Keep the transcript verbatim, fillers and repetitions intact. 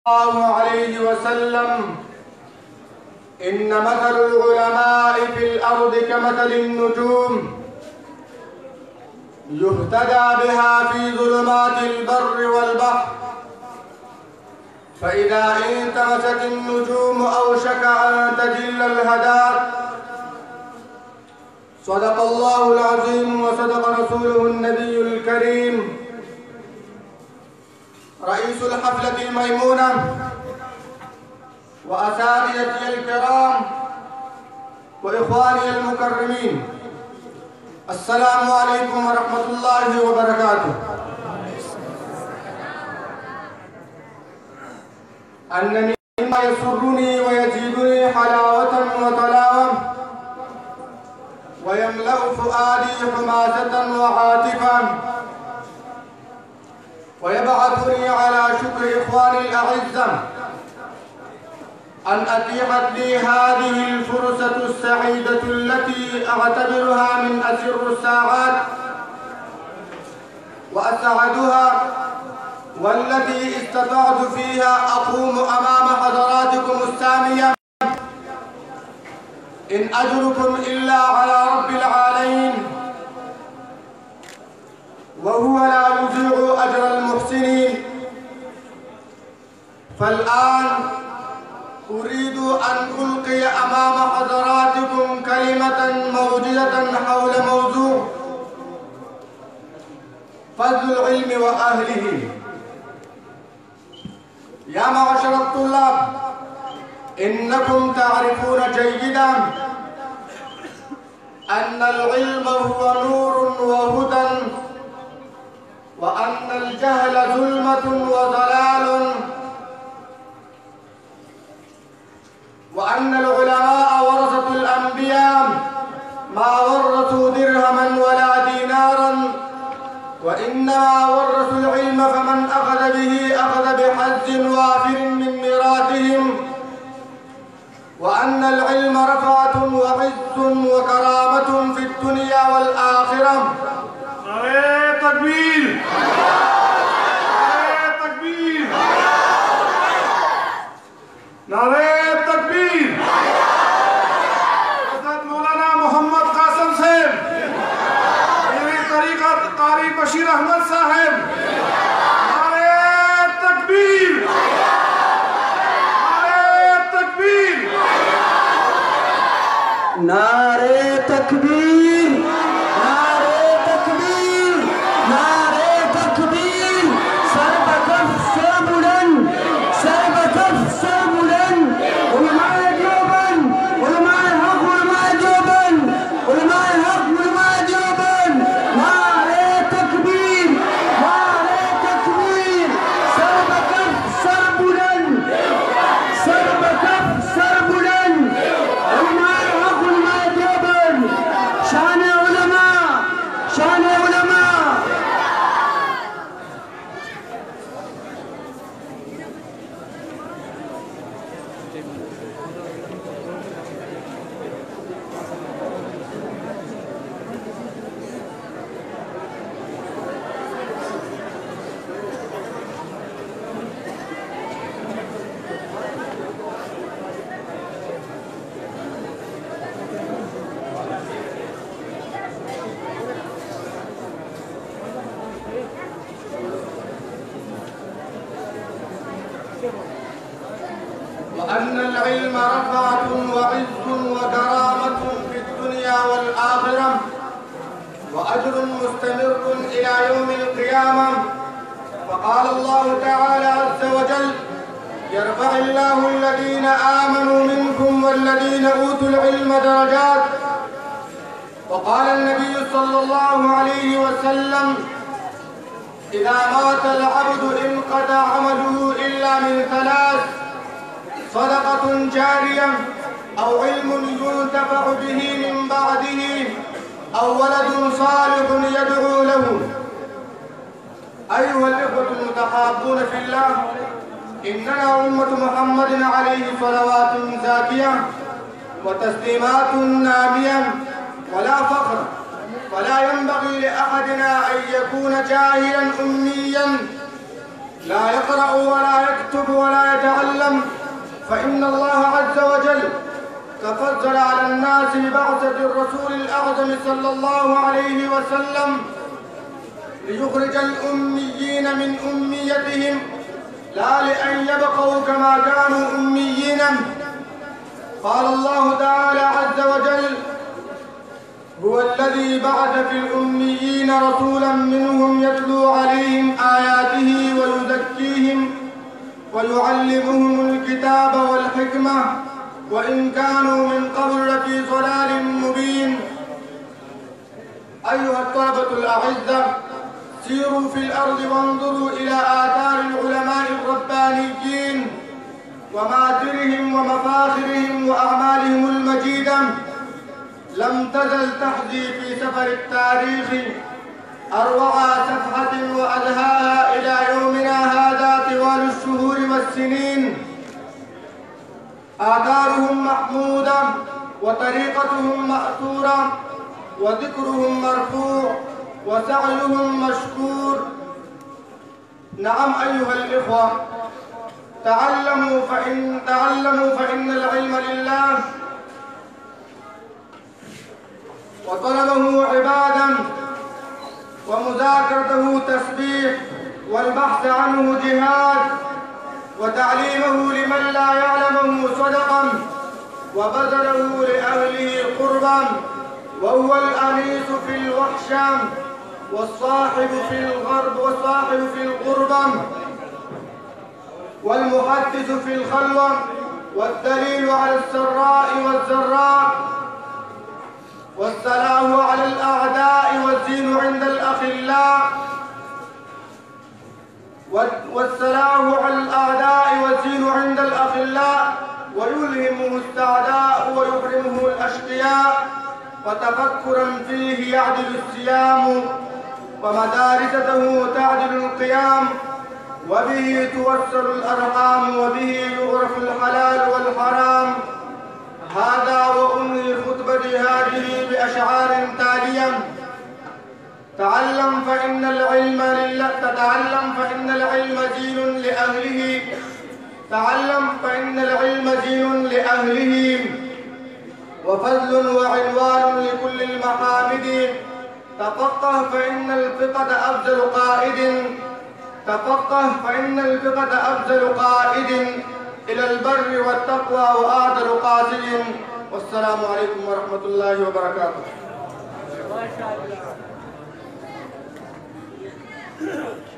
الله عليه وسلم: إن مثل العلماء في الأرض كمثل النجوم يهتدى بها في ظلمات البر والبحر، فإذا انتمست النجوم أوشك أن تجل الهدى. صدق الله العظيم وصدق رسوله النبي الكريم. رئيس الحفلة الميمونة وأساتذتي الكرام وإخواني المكرمين، السلام عليكم ورحمة الله وبركاته. أنني مما يسرني ويزيدني حلاوة وطلاوة ويملأ فؤادي حماسة وعاطفة ويبعثني على شكر إخواني الأعزة أن أتيحت لي هذه الفرصة السعيدة التي أعتبرها من أسر الساعات وأسعدها، والتي استطعت فيها أقوم أمام حضراتكم السامية. إن أجركم إلا على رب العالمين، وهو لا يضيع أجر المحسنين. فالآن أريد أن ألقي أمام حضراتكم كلمة موجزة حول موضوع فضل العلم وأهله. يا معشر الطلاب، إنكم تعرفون جيدا أن العلم هو نور وهدى، وأن الجهل ظلمة وضلال، وأن العلماء ورثة الأنبياء ما ورثوا درهما ولا دينارا، وإنما ورثوا العلم، فمن أخذ به أخذ بحظ وافر من ميراثهم، وأن العلم رفعة وعز وكرامة في الدنيا والآخرة. نعرہ تکبیر! نعرہ تکبیر! نعرہ تکبیر! حضرت مولانا محمد قاسم صاحب، میری طریقت قاری بشیر احمد صاحب، نعرہ تکبیر! نعرہ تکبیر! نعرہ تکبیر! وأن العلم رفعة وعز وكرامة في الدنيا والآخرة، وأجر مستمر إلى يوم القيامة. فقال الله تعالى عز وجل: يرفع الله الذين آمنوا منكم والذين أوتوا العلم درجات. وقال النبي صلى الله عليه وسلم: إذا مات العبد انقطع عمله إلا من ثلاث: صدقة جارية، أو علم ينتفع به من بعده، أو ولد صالح يدعو له. أيها الإخوة المتحابون في الله، إننا أمة محمد عليه صلوات زاكية وتسليمات نامية ولا فخر، فلا ينبغي لأحدنا أن يكون جاهلا أميا لا يقرأ ولا يكتب ولا يتعلم، فإن الله عز وجل تفضل على الناس ببعثة الرسول الأعظم صلى الله عليه وسلم ليخرج الأميين من أميتهم، لا لأن يبقوا كما كانوا أميين. قال الله تعالى عز وجل: هو الذي بعث في الأميين رسولا منهم يتلو عليهم آياته ويزكيهم ويعلمهم الكتاب والحكمة وإن كانوا من قبل لفي ضلال مبين. أيها الطلبة الأعزة، سيروا في الأرض وانظروا إلى آثار العلماء الربانيين ومآثرهم ومفاخرهم وأعمالهم المجيدة. لم تزل تحظي في سفر التاريخ أروع صفحة وأزهاها إلى يومنا هذا طوال الشهور والسنين. آثارهم محمودة وطريقتهم مأثورة وذكرهم مرفوع وسعيهم مشكور. نعم أيها الإخوة، تعلموا فإن تعلموا فإن العلم لله، وطلبه عبادة، ومذاكرته تسبيح، والبحث عنه جهاد، وتعليمه لمن لا يعلمه صدقة، وبذله لأهله قربا، وهو الأنيس في الوحشة والصاحب في الغرب والصاحب في القربة والمحدث في الخلوة والدليل على السراء والزراء والسلام على الأعداء والزين عند الأخلاء والسلام على الأعداء والزين عند الأخلاء ويلهمه السعداء ويحرمه الأشقياء، وتفكرا فيه يعدل الصيام ومدارسته تعدل القيام، وبه توصل الأرحام وبه يغرف الحلال والحرام. هذا وأنهي خطبتي هذه بأشعار تالية: تعلم فإن العلم لله تتعلم فإن العلم زين لأهله تعلم فإن العلم زين لأهله وفضل وعنوان لكل المحامد. تفقه فإن الفقه أفضل قائد تفقه فإن الفقه أفضل قائد إلى البر والتقوى وأعدل قاتل. والسلام عليكم ورحمة الله وبركاته.